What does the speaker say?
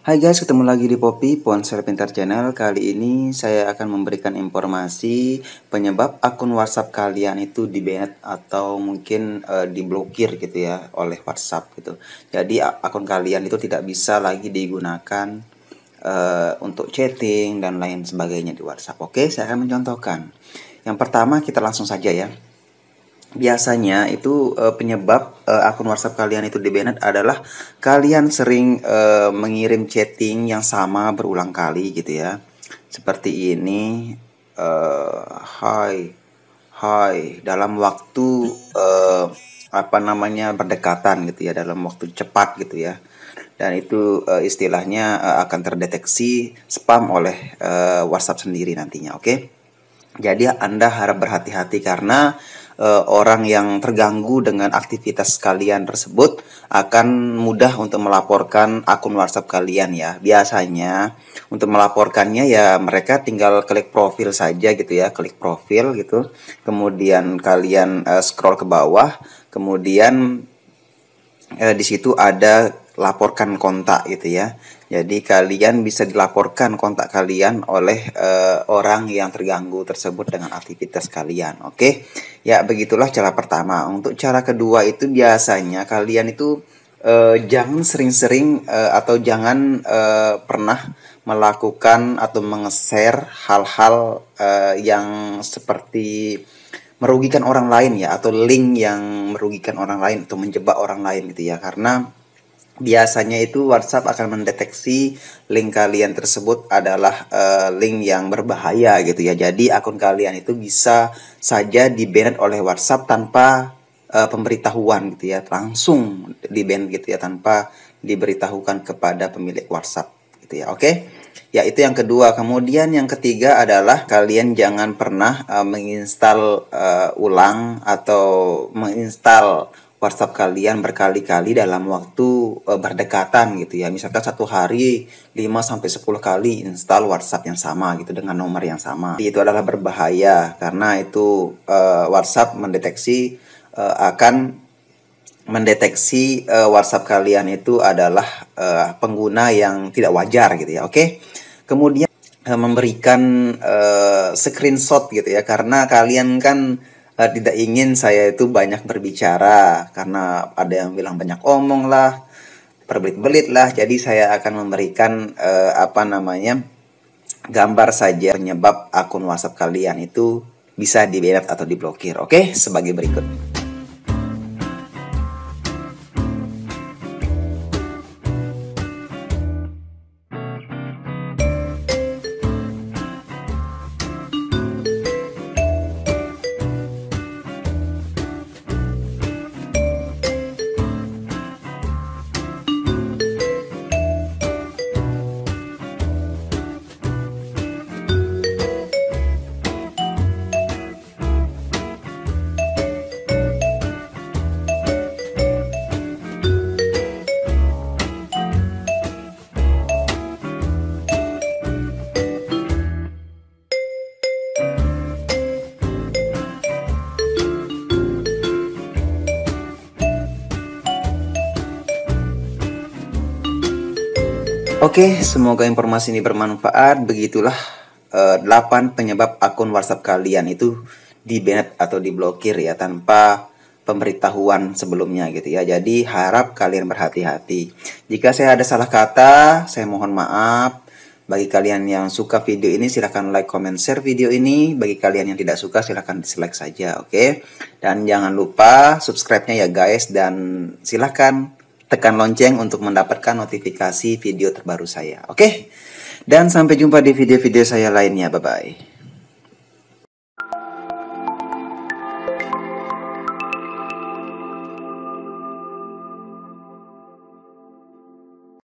Hai guys, ketemu lagi di Poppy Ponsel Pintar Channel. Kali ini saya akan memberikan informasi penyebab akun WhatsApp kalian itu di-banned atau mungkin diblokir gitu ya oleh WhatsApp gitu. Jadi akun kalian itu tidak bisa lagi digunakan untuk chatting dan lain sebagainya di WhatsApp. Oke, saya akan mencontohkan. Yang pertama kita langsung saja ya. Biasanya itu penyebab akun WhatsApp kalian itu di-banned adalah kalian sering mengirim chatting yang sama berulang kali gitu ya. Seperti ini, hai, hai, dalam waktu berdekatan gitu ya, dalam waktu cepat gitu ya. Dan itu istilahnya akan terdeteksi spam oleh WhatsApp sendiri nantinya, oke? Jadi Anda harap berhati-hati karena orang yang terganggu dengan aktivitas kalian tersebut akan mudah untuk melaporkan akun WhatsApp kalian ya. Biasanya untuk melaporkannya ya mereka tinggal klik profil saja gitu ya, klik profil gitu. Kemudian kalian scroll ke bawah, kemudian di situ ada laporkan kontak gitu ya. Jadi kalian bisa dilaporkan kontak kalian oleh orang yang terganggu tersebut dengan aktivitas kalian. Oke. Ya, begitulah cara pertama. Untuk cara kedua itu biasanya kalian itu jangan sering-sering atau jangan pernah melakukan atau menge-share hal-hal yang seperti merugikan orang lain ya, atau link yang merugikan orang lain atau menjebak orang lain gitu ya. Karena biasanya itu WhatsApp akan mendeteksi link kalian tersebut adalah link yang berbahaya gitu ya. Jadi akun kalian itu bisa saja di-banned oleh WhatsApp tanpa pemberitahuan gitu ya. Langsung di-ban gitu ya tanpa diberitahukan kepada pemilik WhatsApp gitu ya. Oke. Ya, itu yang kedua. Kemudian yang ketiga adalah kalian jangan pernah menginstal ulang atau menginstal WhatsApp kalian berkali-kali dalam waktu berdekatan gitu ya. Misalkan satu hari 5-10 kali install WhatsApp yang sama gitu dengan nomor yang sama. Itu adalah berbahaya karena itu WhatsApp akan mendeteksi WhatsApp kalian itu adalah pengguna yang tidak wajar gitu ya. Oke. Kemudian memberikan screenshot gitu ya, karena kalian kan tidak ingin saya itu banyak berbicara karena ada yang bilang banyak omong lah, berbelit-belit lah. Jadi saya akan memberikan gambar saja penyebab akun WhatsApp kalian itu bisa di-banned atau diblokir. Oke, sebagai berikut. Oke, semoga informasi ini bermanfaat. Begitulah 8 penyebab akun WhatsApp kalian itu di-banned atau diblokir ya tanpa pemberitahuan sebelumnya gitu ya. Jadi harap kalian berhati-hati. Jika saya ada salah kata, saya mohon maaf. Bagi kalian yang suka video ini silahkan like, comment, share video ini. Bagi kalian yang tidak suka silahkan dislike saja, oke? Dan jangan lupa subscribe-nya ya guys. Dan silahkan tekan lonceng untuk mendapatkan notifikasi video terbaru saya. Oke? Dan sampai jumpa di video-video saya lainnya. Bye-bye.